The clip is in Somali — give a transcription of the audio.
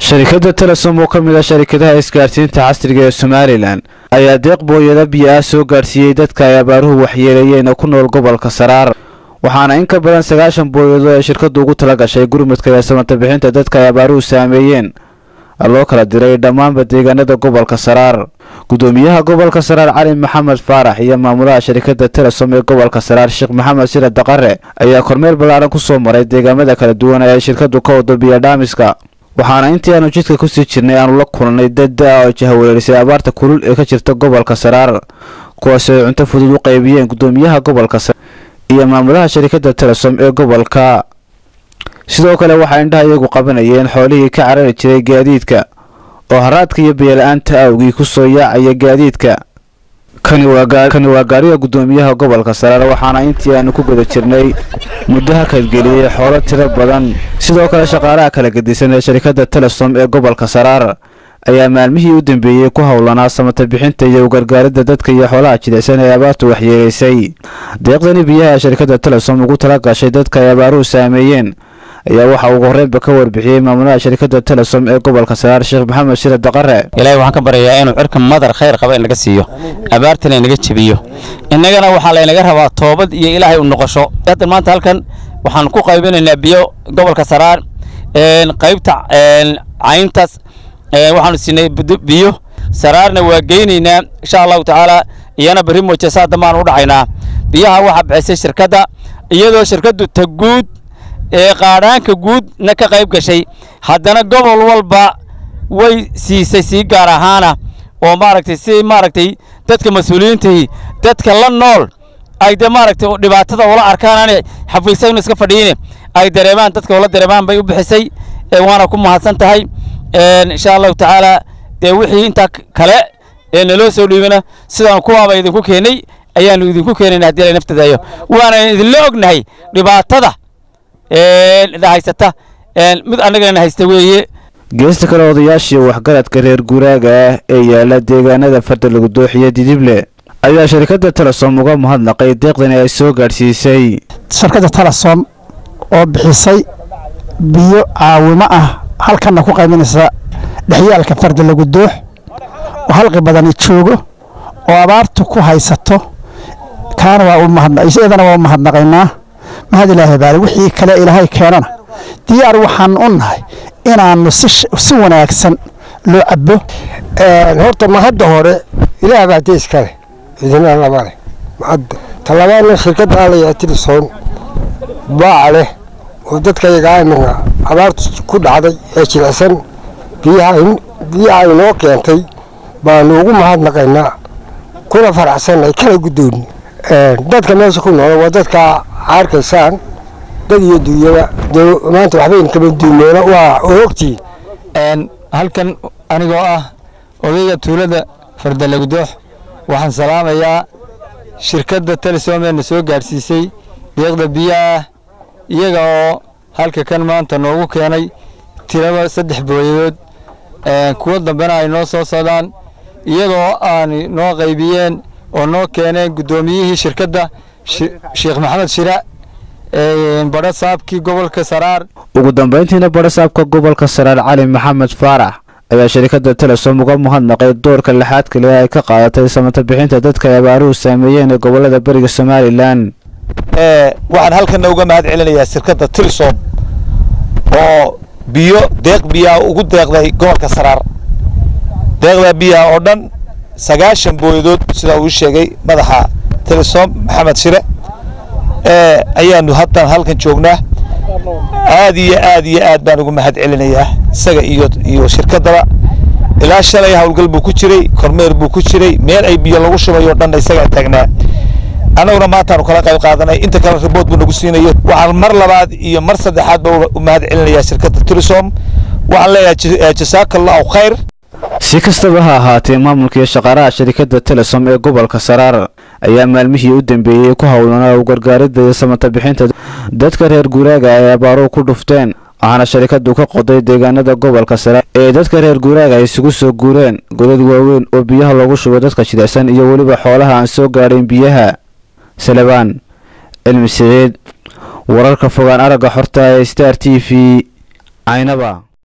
Sharikada Telesom oo kamid ah sharikadaha isgaarsiinta casriga ee Somaliland ayaa deeq booyada biyo ah soo gaarsiiyay dadka ay abaaruhu waxyeeleeyeen ku nool gobolka Saraar waxaana in ka badan 9 booyado ay shirkadu ugu tala gashay gurmadka iyo samata bixinta dadka ay abaaruhu saameeyeen loo kala diray dhammaan deegaanada gobolka Saraar gudoomiyaha gobolka Saraar Cali Maxamed Faarax iyo maamulaha sharikada Telesom ee gobolka Saraar Sheekh Maxamed Sira Daqare ayaa kormeer balaaran ku soo maray deegaamada kala duwan ee shirkadu ka wado biyo dhaamiska waxaana intii aanu jidka ku sii jirnay aanu la kulannay dad oo jahwareerisay abaarta kulul ee ka jirta gobolka Saraar kuwaas oo cunto fudud u qaybiyeen gudoomiyaha gobolka Saraar iyo maamulaha sharikada Telesom ee gobolka sidoo kale waxa indhaha iyagu qabanayeen xoolihii ka carari jiray gaadiidka oo haraadka iyo biyo la'aanta awgii ku soo yaacay gaadiidka kani waa gaariga gudoomiyaha gobolka Saraar waxaana intii aanu ku guda jirnay muddaha kalgeliyay xoolo tiro badan sidoo kale shaqaalaha kala gedisan ee sharikada Telesom ee gobolka Saraar ayaa maalmihii u dambeeyay ku hawlanaa samata bixinta iyo gargaaridda dadka iyo xoolaha jilicsan ee abaartu waxyeeleysay deeqdani biyaha sharikada Telesom ugu tala gashay dadka ay abaaruhu saameeyeen ayaa waxa ugu horreynba ka warbixiyay maamulaha sharikada Telesom ee gobolka Saraar Sheekh Maxamed Sira Daqare ilaahay waxaan ka baryayaa inuu cirka madar khayr qaba in laga siiyo abaartana in laga jabiyo innagana waxa la inaga rabaa toobad iyo ilaahay u noqosho hadda maanta halkan waxaan ku qaybinaynaa biyo gobolka Saraar qaybta cayntaas waxaanu siinay biyo Saraarna waa geynaynaa insha Allah taala iyana bari moojeesa damaan u dhacaynaa biyaha waxa bixisay shirkadda iyadoo shirkadu taguud qaaraanka guud na ka qayb gashay haddana gobol walba way siisay si gaar ahaana oo maaragtay dadka mas'uuliyiintii dadka la nool ay dhibaatada wala arkaan xafiisyada iska fadhiyeen ay dareemaan dadka wala dareemaan bay u bixisay waana ku mahadsan tahay insha Allah taala wixii inta kale naloo soo dhiibana sidaan kuwaaba idinku keenay ayaanu idinku keenay hadii ay naftadayo waana idin la ognahay dhibaatada haysata mid anagana haysta weeye geesta kale odayaashii waxgaradka reer guuraaga ah ee yaala deegaanada farda lagu dooxiyo Didible ayaa sharikada Telesom uga mahadnaqay deeqdan ay soo gaarsiisay shirkadda Telesom oo bixisay biyo caawimo ah halkan ku qaybinaysa dhaxyaalka farda lagu doox oo halqi badan joogo oo abaartu ku haysato kaana waa u mahadnaqayna waa mahadnaqaynaa mahad ilaahay baari wixii kale ilaahay keenana diyaar waxaan u nahay inaanu si wanaagsan loo cabo horta mahadda hore ilaahay baa dees kale idina la maray mahad talabaadna shirkadda la Telesom baa leh oo dadka yaqaanna abaartu ku dhacday ee jilicsan biyaha inoo keentay baan ugu mahadnaqaynaa kuna faraxsanay kala gudoon dadka meesha ku nool waa dadka arkaysan dad iyo duuyada maanta waxba in kaba duumeena waa oogtii halkan anigoo ah odayga tuulada farda lagu doox waxaan salaamayaa shirkadda Telesom ee soo gaarsiisay deeqda biyaha iyaga oo halka kan maanta noogu keenay tiraba 3 booyadood kuwa dambena ay noo soo socdaan iyagoo aan noo qaybiyeen oo noo keeneen gudoomiyihii shirkadda Sheekh Maxamed Sira bada saabkii gobolka Saraar ugu dambeyntiina bada saabka gobolka Saraar Cali Maxamed Faarax ayaa sharikada Telesom uga mahadnaqay doorka lixaad kale ay ka qaadatay samata bixinta dadka abaaruhu saameeyeen ee gobolada bariga Somaliland waxaan halkan uga mahad celinayaa shirkadda Telesom oo deeq biyo ugu deeqday gobolka Saraar deeqda biyo oo dhan 9 booyadood sida uu sheegay madaxa Telesom Maxamed Sire ayaanu hadda halkan joognaa aad iyo aad baan ugu mahad celinayaa isaga iyo shirkadda ilaa shalay hawlgal buu ku jiray kormeer buu ku jiray meel ay biyo lagu shubayo dhan isaga taagnaa anaguna maanta kala qayb qaadanay inta kala report buu nagu siinayo waxaan mar labaad iyo mar saddexaad baa u mahad celinayaa shirkadda Telesom waxaan leeyahay jasaakallahu khayr si kastaba ha ahaatee maamulka shaqaalaha sharikada Telesom ee gobolka Saraar ayaa maalmihii u dambeeyay ku hawlanaa gargaaridda iyo samata bixinta dadka reer guuraaga ay abaaruhu ku dhufteen waxaana sharikadu ka qoday deegaanada gobolka Saraar ee dadka reer guuraaga ay isugu soo guureen godad waaweyn oo biyaha lagu shubo dadka jilicsan iyo waliba xoolaha aan soo gaadhin biyaha Salabaan Cilmi Saciid wararka fogaan aragga xorta ee Star TV Aynaba